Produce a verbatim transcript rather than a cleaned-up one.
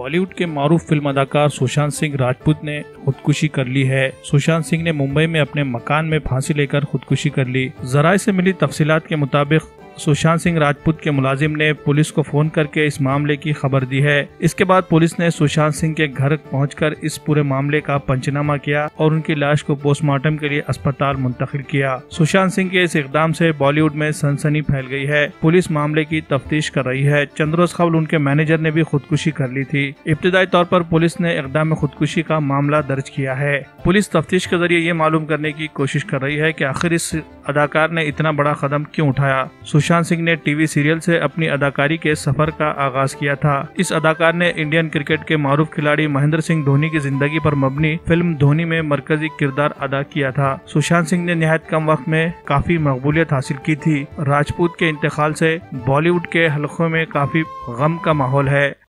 बॉलीवुड के मारूफ फिल्म अदाकार सुशांत सिंह राजपूत ने खुदकुशी कर ली है। सुशांत सिंह ने मुंबई में अपने मकान में फांसी लेकर खुदकुशी कर ली। जराये से मिली तफसीलात के मुताबिक सुशांत सिंह राजपूत के मुलाजिम ने पुलिस को फोन करके इस मामले की खबर दी है। इसके बाद पुलिस ने सुशांत सिंह के घर पहुंचकर इस पूरे मामले का पंचनामा किया और उनकी लाश को पोस्टमार्टम के लिए अस्पताल मुंतकिल किया। सुशांत सिंह के इस इकदाम से बॉलीवुड में सनसनी फैल गई है। पुलिस मामले की तफ्तीश कर रही है। चंद रोज कबल उनके मैनेजर ने भी खुदकुशी कर ली थी। इब्तिदाई तौर पर पुलिस ने इकदाम खुदकुशी का मामला दर्ज किया है। पुलिस तफ्तीश के जरिए ये मालूम करने की कोशिश कर रही है कि आखिर इस अदाकार ने इतना बड़ा कदम क्यों उठाया। सुशांत सिंह ने टीवी सीरियल से अपनी अदाकारी के सफर का आगाज किया था। इस अदाकार ने इंडियन क्रिकेट के मारूफ खिलाड़ी महेंद्र सिंह धोनी की जिंदगी पर मबनी फिल्म धोनी में मरकजी किरदार अदा किया था। सुशांत सिंह ने निहायत कम वक्त में काफी मकबूलियत हासिल की थी। राजपूत के इंतकाल से बॉलीवुड के हलकों में काफी गम का माहौल है।